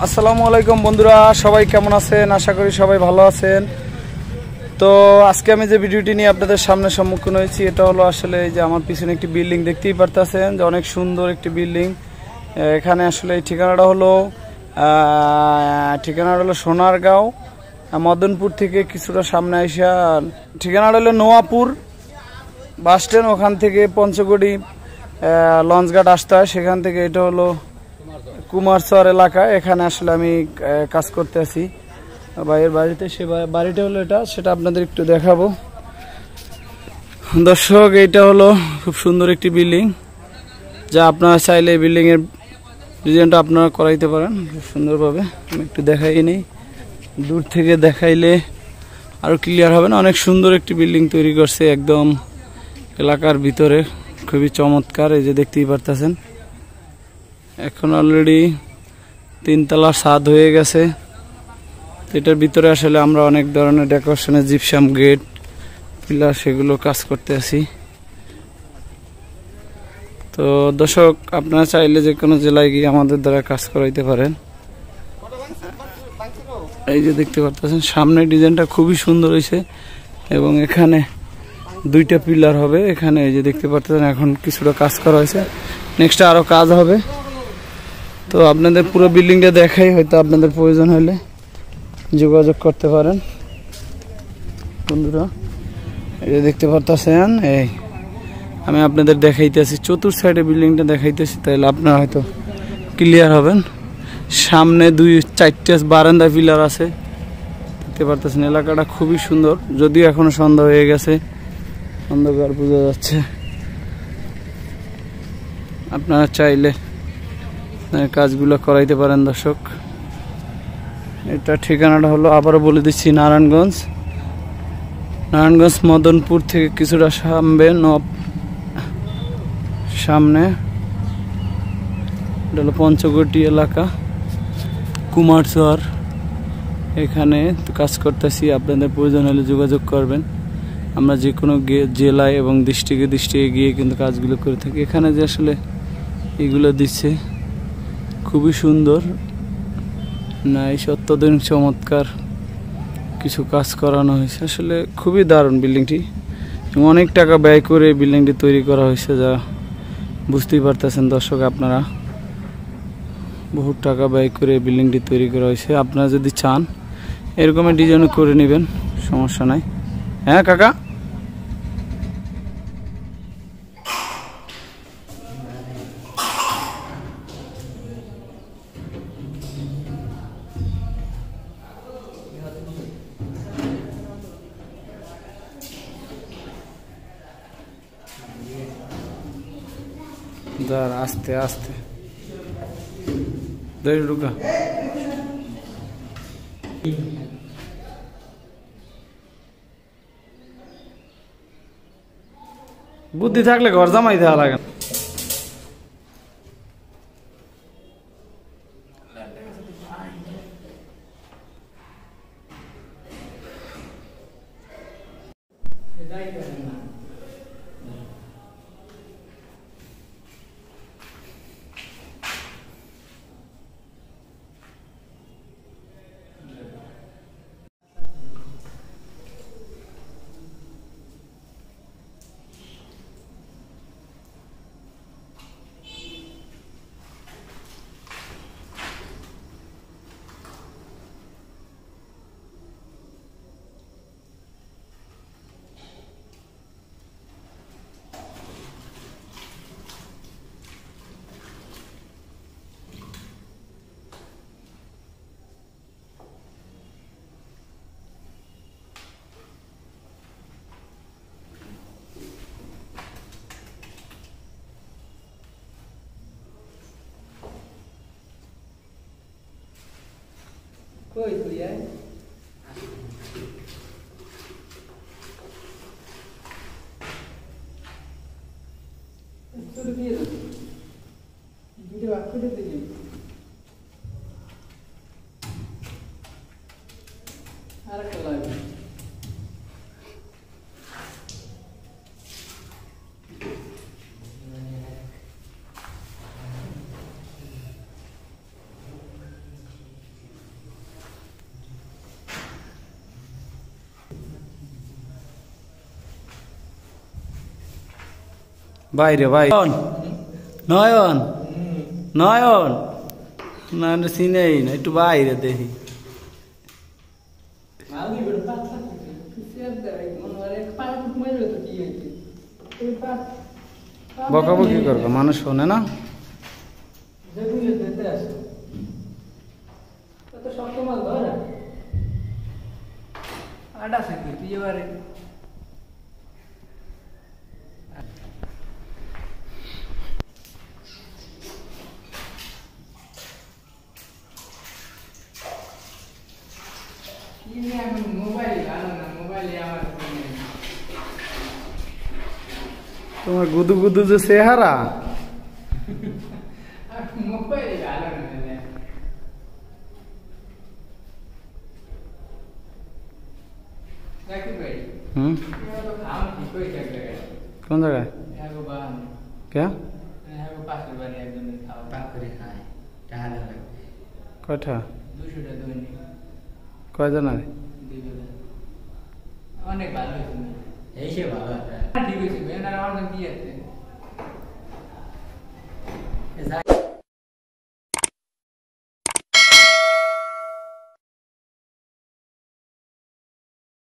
আসসালামু আলাইকুম বন্ধুরা, সবাই কেমন আছেন? আশা করি সবাই ভালো আছেন। তো আজকে আমি যে ভিডিওটি নিয়ে আপনাদের সামনে সম্মুখীন হয়েছি, এটা হলো আসলে এই যে আমার পিছনে একটি বিল্ডিং দেখতেই পারতেছেন, যে অনেক সুন্দর একটি বিল্ডিং। এখানে আসলে এই ঠিকানাটা হলো সোনারগাঁও, মদনপুর থেকে কিছুটা সামনে আসা। ঠিকানাটা হলো নোয়াপুর বাস স্ট্যান্ড, ওখান থেকে পঞ্চগড়ি লঞ্চঘাট আসতে হয়। সেখান থেকে এটা হলো কুমারচর এলাকা। এখানে আসলে আমি কাজ করতে আছি ভাইয়ের বাড়িতে। সে বাড়িটা হলো এটা, সেটা আপনাদের একটু দেখাবো। দর্শক, এইটা হলো খুব সুন্দর একটি বিল্ডিং, যা আপনারা চাইলে এই বিল্ডিং এর ডিজাইনটা আপনারা করাইতে পারেন খুব সুন্দরভাবে। আমি একটু দেখাই নেই, দূর থেকে দেখাইলে আরো ক্লিয়ার হবে না। অনেক সুন্দর একটি বিল্ডিং তৈরি করছে একদম এলাকার ভিতরে, খুবই চমৎকার। এই যে দেখতেই পারতেছেন, এখন অলরেডি 3 তলা ছাদ হয়ে গেছে। এটার ভিতরে আসলে আমরা অনেক ধরনের ডেকোরেশনের জিপসাম গেট, পিলার, সেগুলো কাজ করতে আছি। তো দর্শক, আপনারা চাইলে যে কোনো জেলায় গিয়ে আমাদের দ্বারা কাজ করাইতে পারেন। এই যে দেখতে পারতেছেন, সামনের ডিজাইনটা খুবই সুন্দর হয়েছে এবং এখানে 2টা পিলার হবে। এখানে এই যে দেখতে পারতেছেন, এখন কিছুটা কাজ করা হয়েছে, নেক্সট আরো কাজ হবে। তো আপনাদের পুরো বিল্ডিংটা দেখাই, হয়তো আপনাদের প্রয়োজন হলে যোগাযোগ করতে পারেন বন্ধুরা। এই যে দেখতে পারতেছেন, এই আমি আপনাদের দেখাইতেছি, চতুর্থ সাইডে বিল্ডিংটা দেখাইতেছি, তাহলে আপনারা হয়তো ক্লিয়ার হবেন। সামনে 2-4টা বারান্দা পিলার আছে, দেখতে পারতেছেন। এলাকাটা খুবই সুন্দর, যদিও এখনো সন্ধ্যা হয়ে গেছে, অন্ধকার বোঝা যাচ্ছে। আপনারা চাইলে কাজগুলো করাইতে পারেন দর্শক। এটা ঠিকানাটা হলো, আবারও বলে দিচ্ছি, নারায়ণগঞ্জ মদনপুর থেকে কিছুটা সামনে এটা হলো পঞ্চগড়ি এলাকা, কুমারচর। এখানে কাজ করতেছি, আপনাদের প্রয়োজন হলে যোগাযোগ করবেন। আমরা যে কোনো জেলায় এবং ডিস্ট্রিক্টে গিয়ে কিন্তু কাজগুলো করে থাকি। এখানে যে আসলে এগুলো দিচ্ছে খুবই সুন্দর, না এই অত্যধিক চমৎকার কিছু কাজ করানো হয়েছে। আসলে খুবই দারুণ বিল্ডিংটি, অনেক টাকা ব্যয় করে বিল্ডিংটি তৈরি করা হয়েছে, যা বুঝতেই পারতেছেন দর্শক আপনারা। বহু টাকা ব্যয় করে বিল্ডিংটি তৈরি করা হয়েছে। আপনারা যদি চান এরকমের ডিজাইন করে নেবেন, সমস্যা নাই। হ্যাঁ কাকা, আস্তে আস্তে ঢুকা। বুদ্ধি থাকলে ঘর জামাই দেওয়া লাগে। Koi tu ya? Itu dia tu. Video aku dah tadi. Harap kalau. বাইরে ভাই নয়ন নয়ন না চিনেই না একটু বাইরে দেখি বকাবকি করবো মানুষ শোনে না তোমার গুদু গুদু যে চেহারা কোন জায়গায় क्या কয়টা কয়জন আছে অনেক ভালো হয়েছে, এই সে ভালো আছে, ঠিক হয়েছে, আমার নাম দিয়ে আছে।